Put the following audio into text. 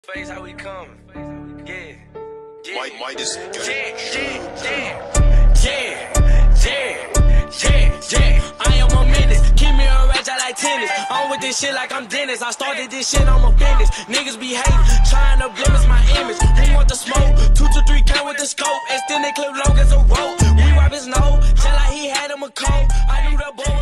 Face how we come. Yeah. Might just Yeah. I am a menace. Keep me a ratchet like tennis. I'm with this shit like I'm Dennis. I started this shit, I'm a business. Niggas be hating, trying to blemish my image. Who want the smoke? 2 to 3 count with the scope. Extended clip long as a rope. We wipe his nose, just like he had him a coat. I knew the boy.